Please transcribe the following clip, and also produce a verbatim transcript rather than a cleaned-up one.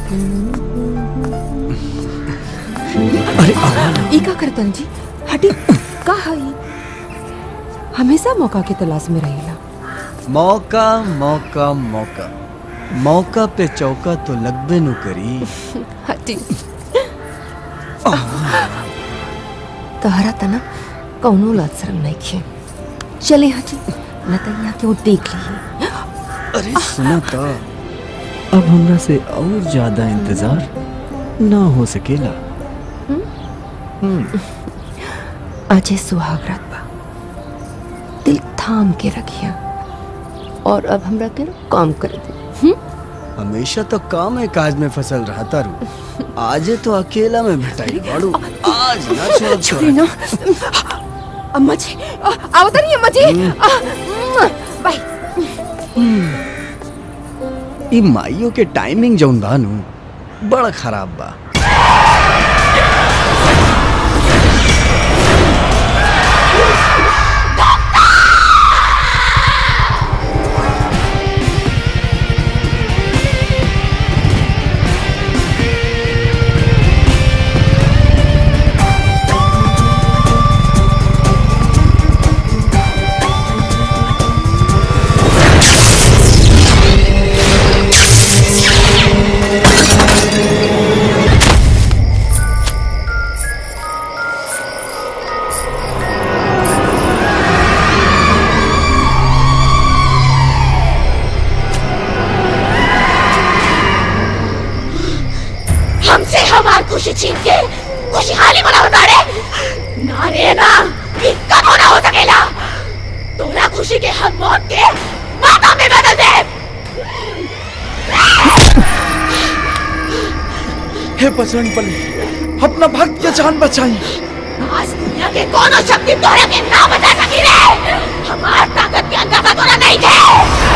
अरे ई का करतन जी हटी का है हमेशा मौका के तलाश में रहेला। मौका मौका मौका मौका पे चौका तो लगबे नु करी। हटी तहरा तना कौनो लाज शर्म नहीं खे। चले हटी न तो यहाँ के वो देख लिए। अरे सुना तो अब हमरा से और ज्यादा इंतजार ना हो सकेला। अजय सुहागरात बा दिल थाम के रखिया और अब हमरा के काम कर दे। हमेशा तो काम है काज में फसल रहा तारू आज तो अकेला में भेटाई बाड़ू आज ना छोड़ छोड़ी ना अम्मा जी आओ तो नहीं अम्मा जी बाय। ई माइयों के टाइमिंग जौन बानू बड़ा खराब बा। हमसे हमार खुशी छीन के खुशहाली मनाओ तारे ना रे ना ये कबो ना हो सकेला। तोरा खुशी के हम मौत के माता में बदल दे। हे बजरंग बली अपना भक्त के जान बचाई। आज दुनिया के कोनो शक्ति तोरा के ना बचा सकी रे। हमार ताकत के अंदर तोरा नहीं थे।